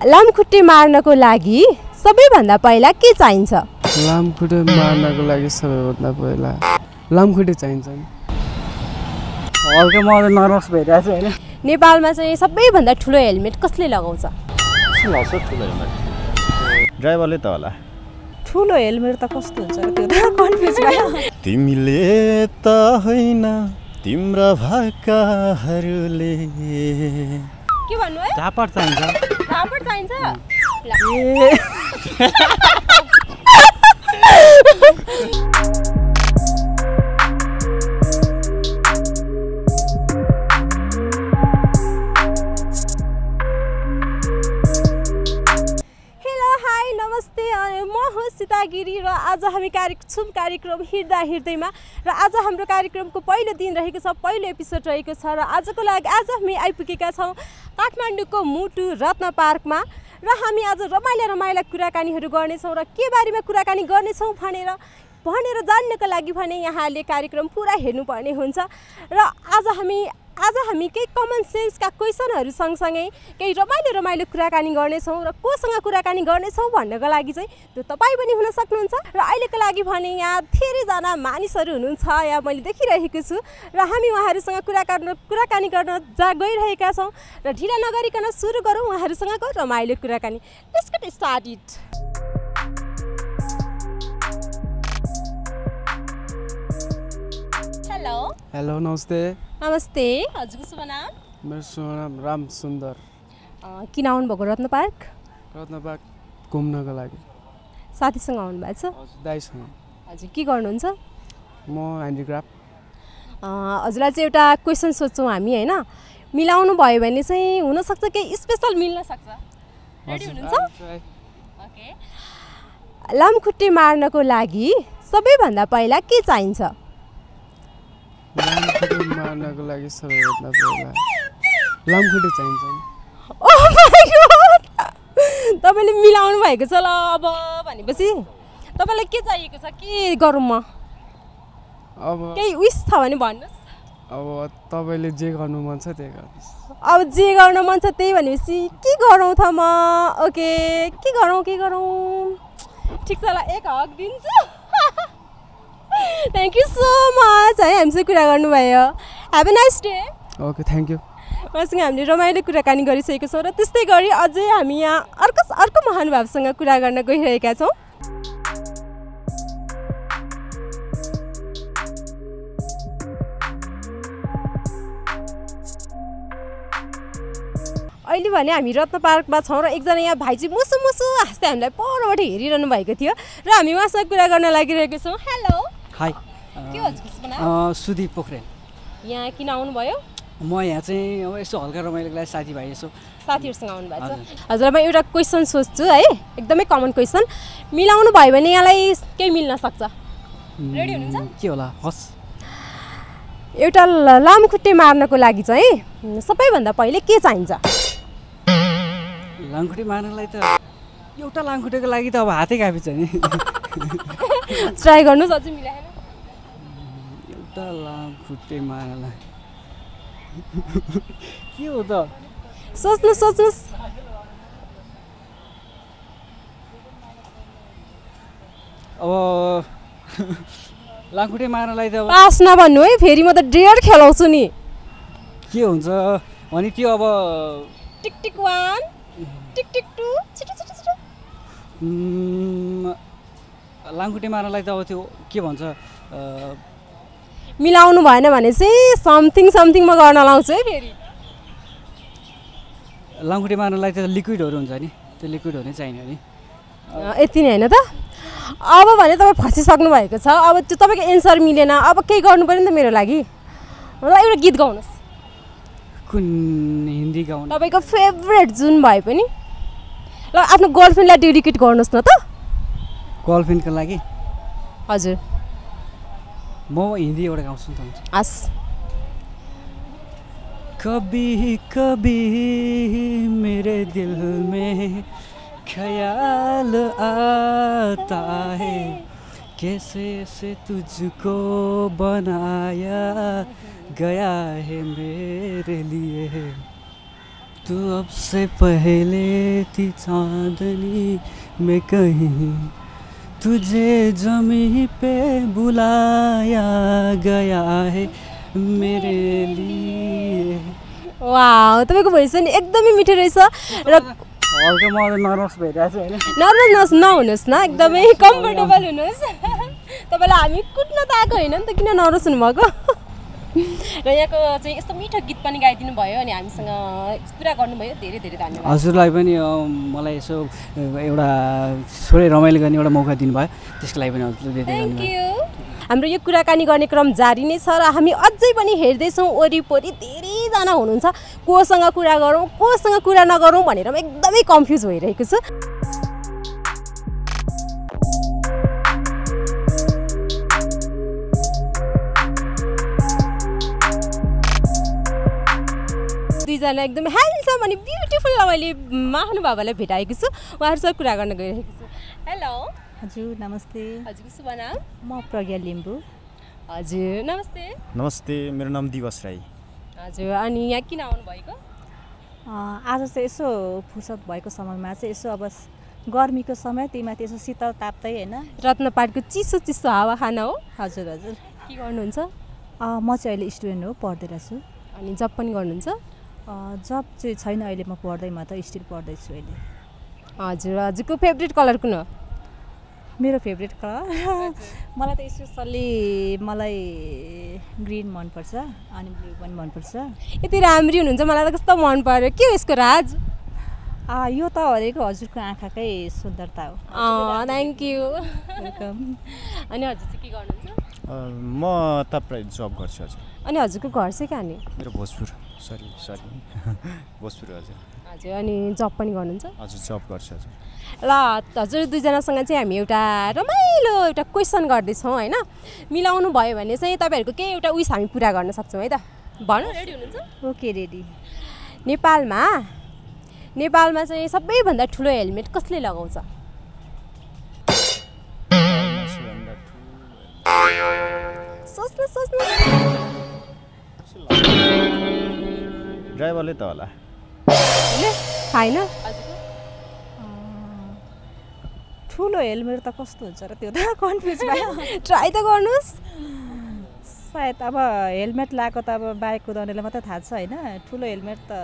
लामखुट्टे मार्नको लागि सबैभन्दा पहिला के चाहिन्छ? लामखुट्टे मार्नको लागि सबैभन्दा पहिला लामखुट्टे चाहिन्छ नि। हल्का म नर्भस भइरहेको छु हैन। नेपालमा चाहिँ सबैभन्दा ठुलो हेलमेट कसले लगाउँछ? ठुलो हेलमेट ड्राइभरले त होला। ठुलो हेलमेट त कस्तो हुन्छ र त्यो त कन्फ्युज भयो। तिमीले त होइन तिम्रा भाकाहरूले। के भन्नु है? झापड चाहिन्छ। झापड चाहिन्छ? गिरी र आज हामी कार्यक्रम हिँड्दा हिँड्दैमा र आज हाम्रो कार्यक्रमको पहिलो दिन रहेको छ, पहिलो एपिसोड रहेको छ र आजको लागि आज हामी आइपुगेका छौँ काठमाडौँको मुटु रत्न पार्कमा र हामी आज रमाइला कुराकानीहरू गर्नेछौँ र के बारेमा कुराकानी गर्नेछौँ भनेर जान्नको लागि भने यहाँले कार्यक्रम पुरा हेर्नुपर्ने हुन्छ र आज हामी केही कमन सेन्सका क्वेसनहरू सँगसँगै केही रमाइलो कुराकानी गर्नेछौँ र कोसँग कुराकानी गर्नेछौँ भन्नको लागि चाहिँ त्यो तपाईँ पनि हुन सक्नुहुन्छ र अहिलेको लागि भने यहाँ धेरैजना मानिसहरू हुनुहुन्छ, यहाँ मैले देखिरहेको छु र हामी उहाँहरूसँग कुराकानी गर्न गइरहेका छौँ र ढिला नगरिकन सुरु गरौँ उहाँहरूसँगको रमाइलो कुराकानी। Let's get started. हेलो नमस्ते। नमस्ते, हजुरको शुभ नाम? मेरो शुभ नाम राम सुन्दर। किन आउनुभएको रत्न पार्क? रत्न पार्क घुम्नको लागि। साथीसँग आउनुभएको छ? दाइसँग। हजुर के गर्नुहुन्छ? म ह्यान्डिक्राफ्ट। हजुरलाई चाहिँ एउटा क्वेसन सोध्छौँ हामी होइन, मिलाउनु भयो भने चाहिँ हुनसक्छ केही स्पेसल मिल्न सक्छ। रेडी हुनुहुन्छ? ओके। लामखुट्टे मार्नको लागि सबैभन्दा पहिला के चाहिन्छ? लामखुट्टे मार्नको लागि सबैभन्दा पहिला लामखुट्टे चाहिन्छ नि। ओह माय गॉड, तपाईले मिलाउनु भएको छ। ल अब भनेपछि तपाईलाई के चाहिएको छ? के गरौँ म? अब केही विश छ भने भन्नुहोस्। अब तपाईले जे गर्नु मन छ त्यही गर्नुहोस्। अब जे गर्न मन छ त्यही भनेपछि के गरौँ त म? ओके, के गरौँ? ठिक छ, ल एक हक दिन्छु। थ्याङ्क यू सो मच है हामीसँग कुरा गर्नुभयो। Have a nice day. Okay, thank you. उहाँसँग हामीले रमाइलो कुराकानी गरिसकेको छौँ र त्यस्तै गरी अझै हामी यहाँ अर्को महानुभावसँग कुरा गर्न गइरहेका छौँ। अहिले भने हामी रत्न पार्कमा छौँ र एकजना यहाँ भाइ चाहिँ मुसु हाँस्दै हामीलाई परबाट हेरिरहनु भएको थियो र हामी उहाँसँग कुरा गर्न लागिरहेको छौँ। हेलो। हाई। के हजुरको नाम? सुदीप पोखरेल। यहाँ किन आउनुभयो? म यहाँ चाहिँ अब यसो हल्का रमाइलोको लागि साथीभाइ यसो साथीहरूसँग आउनुभएको छ। हजुरलाई म एउटा क्वेसन सोध्छु है, एकदमै कमन क्वेसन। मिलाउनु भयो भने यहाँलाई केही मिल्न सक्छ। रेडी हुनुहुन्छ? के होला? हस्। एउटा लामखुट्टे मार्नको लागि चाहिँ सबैभन्दा पहिले के चाहिन्छ? लामखुट्टे मार्नलाई त एउटा लामखुट्टेको लागि त अब हातै काफी छ नि। ट्राई गर्नुहोस्, अझै मिलाएर। एउटा लामखुट्टे मार्नलाई के हो त? सोच्नुहोस्। अब लामखुट्टे मार्नलाई त अब पास नभन्नु है, फेरि म त डेढ खेलाउँछु नि। के हुन्छ अनि त्यो अब टिक टिक 1 टिक टिक 2 छिटो। लामखुट्टे मार्नलाई त अब त्यो के भन्छ, मिलाउनु भएन भने चाहिँ समथिङ म गर्न लाउँछु है फेरि। लामखुट्टे मार्नलाई त लिक्विडहरू हुन्छ नि, त्यो लिक्विडहरू नै चाहिने हो नि। यति नै होइन त? अब भने तपाईँ फसिसक्नु भएको छ। अब त्यो तपाईँको एन्सर मिलेन, अब केही गर्नु पऱ्यो नि त मेरो लागि। ल एउटा गीत गाउनुहोस्। कुन हिन्दी गाउनु? तपाईँको फेभरेट जुन भए पनि। ल आफ्नो गर्लफ्रेन्डलाई डेडिकेट गर्नुहोस् न त। गर्लफ्रेन्डको लागि? हजुर। म हिन्दी एउटा गाउँछु नि त। हस्। कभी कभी मेरे दिल में ख्याल आता है कैसे से तुझको बनाया गया है मेरे लिए तू अब से पहले थी चांदनी में कहीं तुझे जमी पे बुलाया गया है मेरे लिए। वाउ तपाईँको भोइस पनि एकदमै मिठो रहेछ र हल्का म नर्भस भइरहेको छु होइन। नर्भस नहुनुहोस् न, एकदमै कम्फर्टेबल हुनुहोस्। तपाईँलाई हामी कुट्न त आएको होइन नि त, किन नर्भस हुनुभएको? र यहाँको चाहिँ यस्तो मिठो गीत पनि गाइदिनु भयो अनि हामीसँग कुरा गर्नुभयो, धेरै धेरै धन्यवाद। हजुरलाई पनि मलाई यसो एउटा थोरै रमाइलो गर्ने एउटा मौका दिनुभयो, त्यसको लागि पनि हजुरलाई धेरै थ्याङ्क धन्यवाद। यू। हाम्रो यो कुराकानी गर्ने क्रम जारी नै छ र हामी अझै पनि हेर्दैछौँ वरिपरि धेरैजना हुनुहुन्छ, कोसँग कुरा गरौँ कोसँग कुरा नगरौँ भनेर म एकदमै कन्फ्युज भइरहेको छु। दुईजना एकदमै ह्यान्डसम अनि ब्युटिफुल मैले महानुभावलाई भेटाएको छु, उहाँहरूसँग कुरा गर्न गइरहेको छु। हेलो हजुर नमस्ते। हजुरको शुभ नाम? म प्रज्ञा लिम्बू। हजुर नमस्ते। नमस्ते, मेरो नाम दिवस राई। हजुर अनि यहाँ किन आउनुभएको? आज चाहिँ यसो फुर्सद भएको समयमा चाहिँ यसो अब गर्मीको समय त्यही माथि यसो शीतल ताप्दै होइन रत्नपाटको चिसो चिसो हावा खान हो। हजुर हजुर। के गर्नुहुन्छ? म चाहिँ अहिले स्टुडेन्ट हो, पढ्दै रहेछु। अनि जब पनि गर्नुहुन्छ? जब चाहिँ छैन अहिले, म पढ्दै, म त स्टिल पढ्दैछु अहिले। हजुर हजुरको फेभरेट कलर कुन हो? मेरो फेभरेट कलर मलाई त स्पेसल्ली मलाई ग्रिन मनपर्छ अनि ब्लू पनि मनपर्छ। यति राम्री हुनुहुन्छ, मलाई त कस्तो मन पर्यो। के हो यसको राज? यो त हरेको हजुरको आँखाकै सुन्दरता हो। Thank you. वेलकम। अनि हजुर चाहिँ के गर्नुहुन्छ? म त प्रायः जब गर्छु हजुर। अनि हजुरको घर चाहिँ कहाँ नि? मेरो भोजपुर सरी भोजपुर हजुर। हजुर अनि जब पनि गर्नुहुन्छ? हजुर जब गर्छु हजुर। ल हजुर दुईजनासँग चाहिँ हामी एउटा रमाइलो एउटा क्वेसन गर्दैछौँ होइन, मिलाउनु भयो भने चाहिँ तपाईँहरूको केही एउटा विस हामी पुरा गर्न सक्छौँ है त। भन्नु, रेडी हुनुहुन्छ? Okay ready. नेपालमा चाहिँ सबैभन्दा ठुलो हेलमेट कसले लगाउँछ? सोच्नु सोच्नु। ड्राइभरले त होला। छैन ठुलो हेलमेट त कस्तो हुन्छ र त्यो त कन्फ्युज भयो। ट्राई त गर्नुहोस्। सायद अब हेलमेट लगाएको त अब बाइक कुदाउनेलाई मात्रै थाहा छ होइन, ठुलो हेलमेट त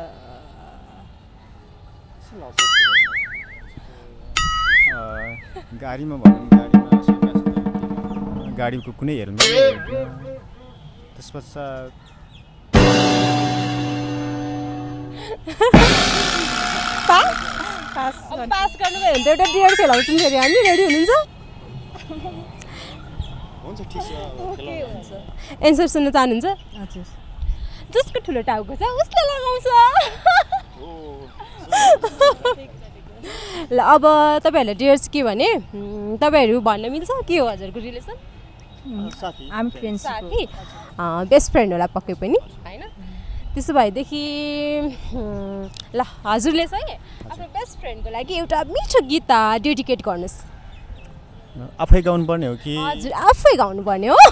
गाडीमा गाडीको कुनै हेलमेट त्यस पश्चात पास गर्नुभयो भने त एउटा डियर खेलाउँछौँ फेरि हामी। रेडी हुनुहुन्छ? हुन्छ ठिक छ। एन्सर सुन्न चाहनुहुन्छ? हजुर। जसको ठुलो टाउको छ उसले लगाउँछ। ल अब तपाईँहरूलाई डियर के भने तपाईँहरू भन्न मिल्छ? के हो हजुरको रिलेसन? हामी फ्रेन्ड्स साथी, बेस्ट फ्रेन्ड होला पक्कै पनि होइन? त्यसो भएदेखि ल हजुरले चाहिँ आफ्नो बेस्ट फ्रेन्डको लागि एउटा मिठो गीत डेडिकेट गर्नुहोस्। आफै गाउनु पर्ने हो कि? हजुर आफै गाउनु पर्ने हो।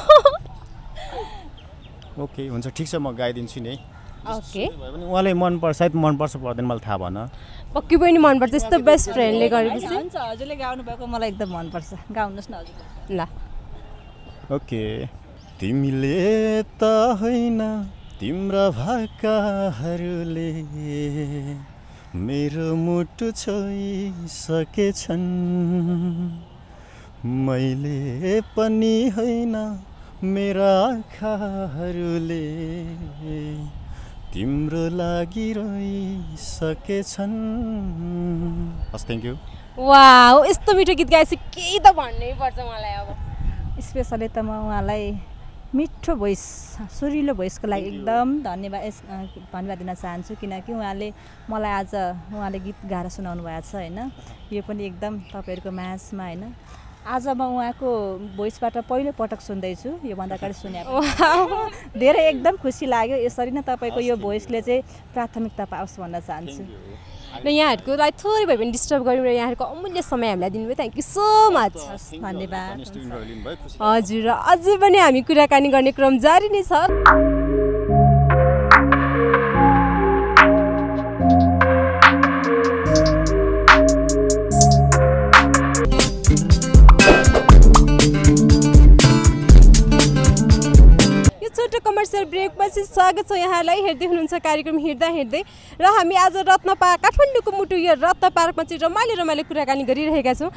ओके हुन्छ ठिक छ, म गाइदिन्छु नि। ओके। उहाँलाई मनपर्छ, सायद मनपर्छ पर्दैन मलाई थाहा भएन। पक्कै पनि मनपर्छ यस्तो बेस्ट फ्रेन्डले गरेपछि। हुन्छ, हजुरले गाउनु भएको मलाई एकदम मनपर्छ, गाउनुहोस् न हजुर। ल ओके। तिमीले त होइन तिम्रा भाकाहरूले मेरो मुटु छोइसकेछन्, मैले पनि होइन मेरा आँखाहरूले तिम्रो लागि रोइसकेछन्। हस् थ्याङ्क यू। वाउ यस्तो मिठो गीत गाएपछि केही त भन्नै पर्छ मलाई। अब स्पेसली त म उहाँलाई मिठो भोइस, सुरिलो भोइसको लागि एकदम धन्यवाद दिन चाहन्छु, किनकि मलाई आज उहाँले गीत गाएर सुनाउनु भएको छ होइन। यो पनि एकदम तपाईँहरूको माझमा होइन। आज म उहाँको भोइसबाट पहिलो पटक सुन्दैछु, योभन्दा अगाडि सुनेको धेरै एकदम खुसी लाग्यो। यसरी नै तपाईँको यो भोइसले चाहिँ प्राथमिकता पाओस् भन्न चाहन्छु। र यहाँहरूको लागि थोरै भए पनि डिस्टर्ब गऱ्यौँ र यहाँहरूको अमूल्य समय हामीलाई दिनुभयो, थ्याङ्क यू सो मच। धन्यवाद। हजुर अझै पनि हामी कुराकानी गर्ने क्रम जारी नै छ। ब्रेकपछि स्वागत छ यहाँलाई। हेर्दै हुनुहुन्छ कार्यक्रम हिँड्दा हिँड्दै र हामी आज काठमाडौँको मुटु यो रत्न पार्कमा चाहिँ रमाइलो कुराकानी गरिरहेका छौँ।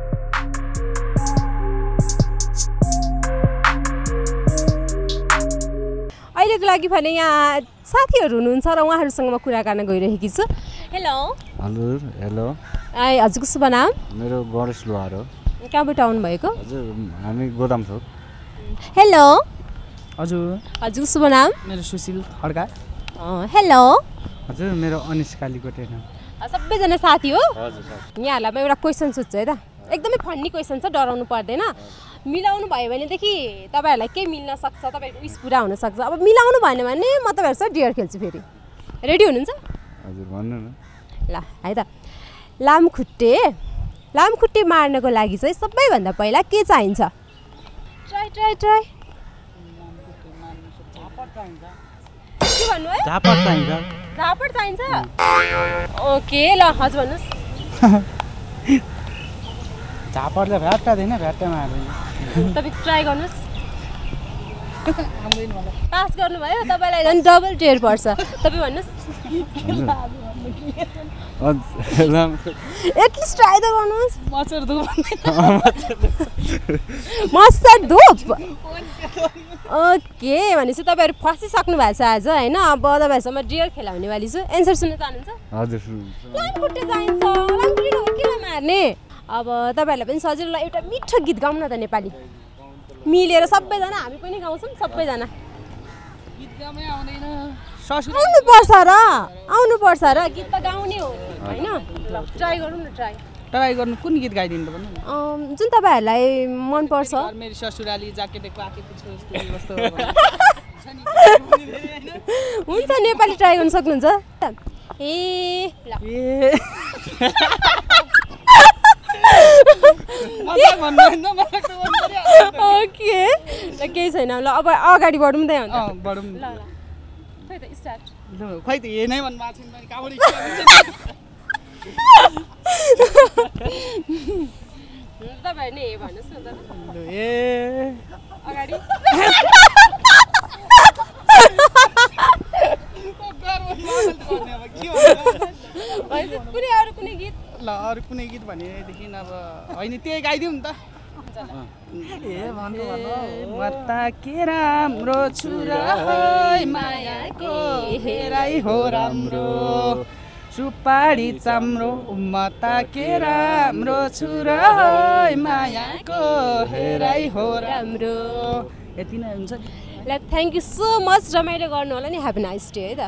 अहिलेको लागि भने यहाँ साथीहरू हुनुहुन्छ र उहाँहरूसँग म कुरा गर्न गइरहेकी छु। हेलो हेलो हजुरको शुभ नाम? मेरो गणेश लोहार हो। कहाँबाट आउनुभएको? हजुर हामी गोदाम थोक। हेलो हजुरको शुभ नाम? मेरो सुशील खड्का। हेलो हजुर मेरो अनिस कालीकोटे। सबैजना साथी हो? हजुर यहाँहरूलाई म एउटा क्वेसन सोध्छु है त, एकदमै फन्नी क्वेसन छ, डराउनु पर्दैन। मिलाउनु भयो भनेदेखि तपाईँहरूलाई केही मिल्न सक्छ, तपाईँहरूको विस पुरा हुनसक्छ। अब मिलाउनु भएन भने म तपाईँहरूसँग डियर खेल्छु। फेरि रेडी हुनुहुन्छ? हजुर भन्नु न। ल है त, लामखुट्टे मार्नको लागि चाहिँ सबैभन्दा पहिला के चाहिन्छ? ट्राई के भन्नु है? झापड चाहिन्छ। ओके ल हजुर भन्नुहोस्। झापडले भ्याट्टा दिएन, भ्याट्टा मार्दैन। तपाईँ ट्राई गर्नुहोस्। पास गर्नुभयो, तपाईँलाई झन् डबल टेयर पर्छ। तपाईँ भन्नुहोस्। एटलिस्ट ट्राई त गर्नुहोस्। मच्छर धुप। ओके भनेपछि तपाईँहरू फसिसक्नु भएको छ आज होइन। अब तपाईँहरूसँग डियर खेलाउने वाली छु। एन्सर सुन्न चाहनुहुन्छ? हजुर लामखुट्टे चाहिन्छ। लामखुट्टे किन मार्ने? अब तपाईँहरूलाई पनि सजिलो ल एउटा मिठो गीत गाउँ न त, नेपाली मिलेर सबैजना, हामी पनि गाउँछौँ सबैजना। आउनुपर्छ र गीत त गाउने हो होइन। ट्राई गरौँ न। ट्राई गर्नु कुन गीत गाइदिनु त भन्नु? जुन तपाईँहरूलाई मनपर्छ। मेरो ससुराली जाकेटेको आकेको छु जस्तो हुन्छ, नेपाली ट्राई गर्न सक्नुहुन्छ? ओके ल केही छैन। ल अब अगाडि बढौँ त। बढौँ ल खै त स्टार्ट। खै त यही नै भन्नु भएको छैन काबडी। तपाईँहरू नै भन्नुहोस् न त। अगाडि कुनै गीत? ल अरू कुनै गीत भनेदेखि अब होइन त्यही गाइदिउँ नि त। म त के राम्रो छु र मायाको हेराइ हो राम्रो, सुपारी चाम्रो। म त के राम्रो छु र मायाको हेराइ हो राम्रो। यति नै हुन्छ। ल थ्याङ्क यू सो मच। रमाइलो गर्नु होला नि। ह्याभ नाइस डे है त।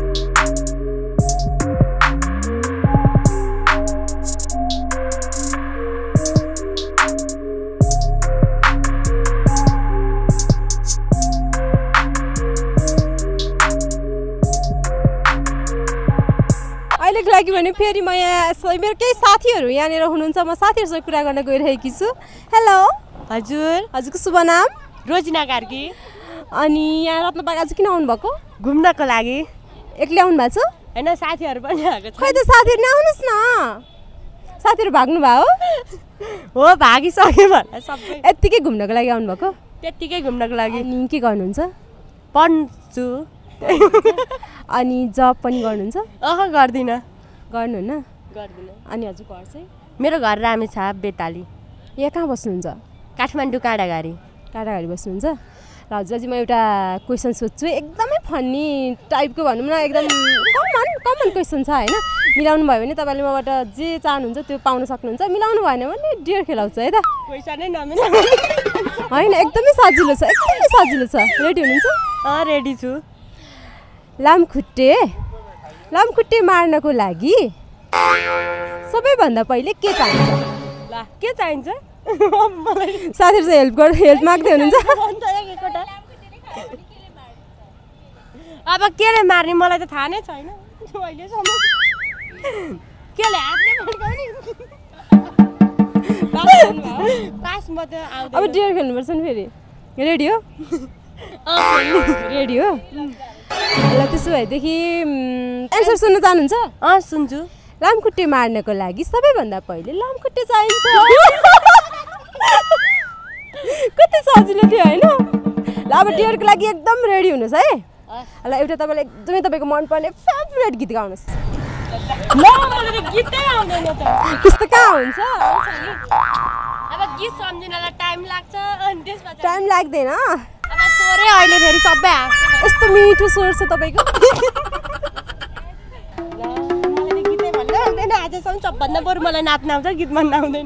अहिलेको लागि भने फेरि म यहाँ मेरो केही साथीहरू यहाँनिर हुनुहुन्छ। म साथीहरूसँग कुरा गर्न गइरहेकी छु। हेलो हजुरको शुभ नाम? रोजिना कार्की। अनि यहाँ रत्न पार्क आज किन आउनुभएको? घुम्नको लागि। एक्लै आउनु भएको छ? होइन साथीहरू पनि आएको छ। खै त साथीहरू आउनुहोस् न। साथीहरू भाग्नु भयो हो? भागिसक्यो होला सबै। यत्तिकै घुम्नको लागि आउनुभएको? त्यत्तिकै घुम्नको लागि। अनि के गर्नुहुन्छ? पढ्छु। अनि जब पनि गर्नुहुन्छ? गर्दिनँ। गर्नुहुन्न? गर्दिनँ। अनि हजुर घर चाहिँ? मेरो घर रामेछाप बेताली। यहाँ कहाँ बस्नुहुन्छ? काठमाडौँ काँडाघारी बस्नुहुन्छ। र हजुर चाहिँ म एउटा क्वेसन सोध्छु, एकदमै फन्नी टाइपको भनौँ न, एकदम कमन क्वेसन छ होइन। मिलाउनु भयो भने तपाईँले मबाट जे चाहनुहुन्छ त्यो पाउन सक्नुहुन्छ। मिलाउनु भएन भने डियर खेलाउँछ है त। पैसा नै नमिला होइन, एकदमै सजिलो छ, एकदमै सजिलो छ। रेडी हुनुहुन्छ? रेडी छु। लामखुट्टे मार्नको लागि सबैभन्दा पहिले के चाहिन्छ? ल के चाहिन्छ? साथीहरू चाहिँ हेल्प माग्दै हुनुहुन्छ। अब केले मार्ने मलाई त थाहा नै छैन अहिलेसम्म। केले हातले पड्काउने? पास म त आउँदैन। अब डियर खेल्नुपर्छ नि फेरि। रेडी हो? रेडी हो? ल त्यसो भएदेखि एन्सर सुन्न चाहनुहुन्छ? सुन्छु। लामखुट्टे मार्नको लागि सबैभन्दा पहिले लामखुट्टे चाहिन्छ। कति सजिलो थियो होइन? ल अब डियरको लागि एकदम रेडी हुनुहोस् है ल एउटा तपाईँलाई एकदमै तपाईँको मनपर्ने फेभरेट गीत गाउनुहोस् मलाई गीतै आउँदैन त त्यस्तो कहाँ हुन्छ अब गीत सम्झिनलाई टाइम लाग्छ अनि त्यसपछि टाइम लाग्दैन अब स्वरै अहिले फेरि सबै यस्तो मिठो स्वर छ तपाईँको मलाई गीतै भन्न आउँदैन आजसम्म सबभन्दा बरु मलाई नाच्न आउँछ गीत भन्न आउँदैन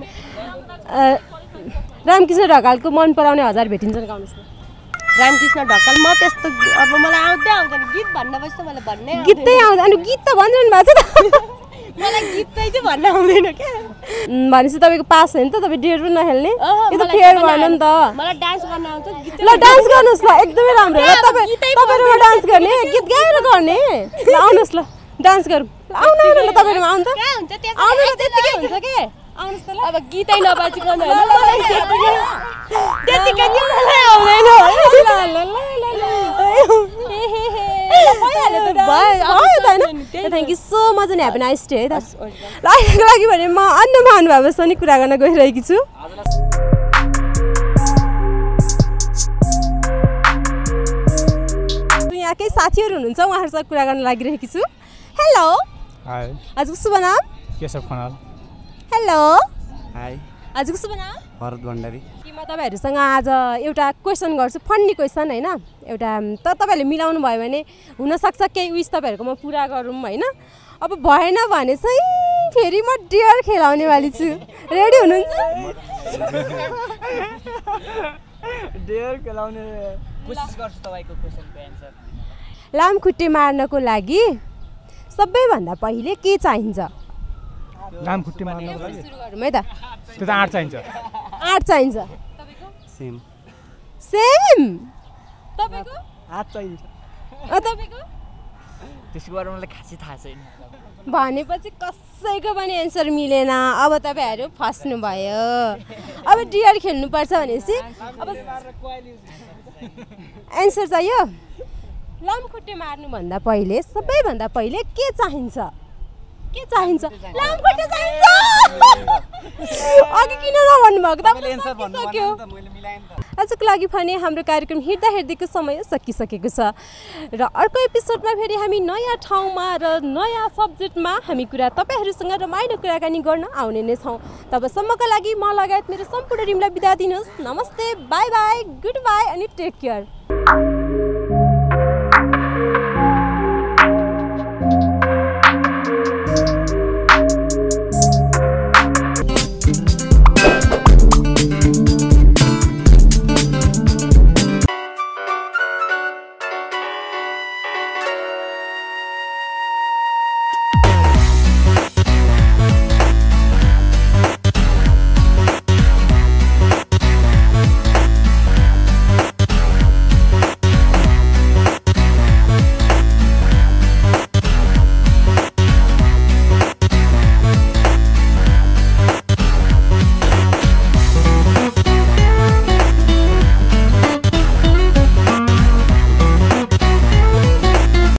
रामकृष्ण ढकालको मन पराउने हजार भेटिन्छन् गाउनुहोस् न रामकृष्ण ढकाल म त्यस्तो अब मलाई आउँदै आउँदैन गीत भन्नपछि त मलाई भन्नै गीतै आउँदैन अनि गीत त भनिरहनु भएको छ त मलाई गीतै चाहिँ भन्न आउँदैन क्या भनेपछि तपाईँको पास हो नि त तपाईँ डियर पनि नखेल्ने यो त फेयर भएन नि त मलाई डान्स गर्न आउँछ गीत ल डान्स गर्नुहोस् ल एकदमै राम्रो हो तपाईँहरूमा डान्स गर्ने गीत गाएर गर्ने ल आउनुहोस् ल डान्स गरौँ आउनु आउनु ल तपाईँहरूमा आउनु त कहाँ हुन्छ त्यस आउनु ल त्यतिकै हुन्छ के आउनुहोस् त ल अब गीतै नबाजिकन ल, होइन ल, ल, त्यतिकै नि मलाई आउँदैन thank you so much and have nice day है त ल अहिलेको लागि भने म अन्य महानुभावसँग कुरा गर्न गइरहेकी छु यहाँकै साथीहरू हुनुहुन्छ उहाँहरूसँग कुरा गर्न लागिरहेकी छु हेलो हाई हजुरको शुभ नाम केशव खनाल हेलो हाई हजुरको शुभ नाम भरत भण्डारी म तपाईँहरूसँग आज एउटा क्वेसन गर्छु फन्नी क्वेसन होइन एउटा तपाईँहरूले मिलाउनु भयो भने हुनसक्छ केही विस तपाईँहरूकोमा पुरा गरौँ होइन अब भएन भने चाहिँ फेरि म डियर खेलाउने वाली छु रेडी हुनुहुन्छ डियर खेलाउने कोसिस गर्छु तपाईँको क्वेसनको एन्सर लामखुट्टे मार्नको लागि सबैभन्दा पहिले के चाहिन्छ लामखुट्टे मार्नको लागि सुरु गरौँ है त त्यो त आँट चाहिन्छ आँट चाहिन्छ सेम सेम तपाईँको हात चाहिन्छ तपाईँको त्यसको बारेमा मलाई खासै थाहा छैन भनेपछि कसैको पनि एन्सर मिलेन अब तपाईँहरू फस्नु भयो अब डियर खेल्नुपर्छ भनेपछि अब एन्सर चाहियो लामखुट्टे मार्नुभन्दा पहिले सबैभन्दा पहिले के चाहिन्छ लामखुट्टे चाहिन्छ अघि किन नभन्नुभएको तपाईँले सक्यो आजको लागि भने हाम्रो कार्यक्रम हिँड्दा हिँड्दैको समय सकिसकेको छ र अर्को एपिसोडमा फेरि हामी नयाँ ठाउँमा र नयाँ सब्जेक्टमा हामी तपाईँहरूसँग रमाइलो कुराकानी गर्न आउने नै छौँ तबसम्मको लागि म लगायत मेरो सम्पूर्ण टिमलाई बिदा दिनुहोस् नमस्ते बाई बाई गुड बाई अनि टेक केयर